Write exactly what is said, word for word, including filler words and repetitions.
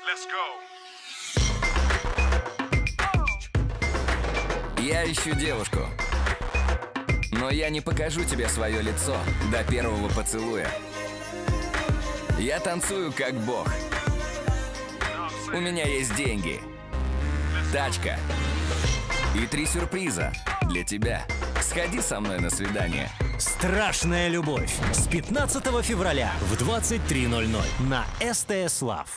Я ищу девушку, но я не покажу тебе свое лицо до первого поцелуя. Я танцую как бог. У меня есть деньги, тачка и три сюрприза для тебя. Сходи со мной на свидание. Страшная любовь с пятнадцатого февраля в двадцать три ноль ноль на СТС Лав.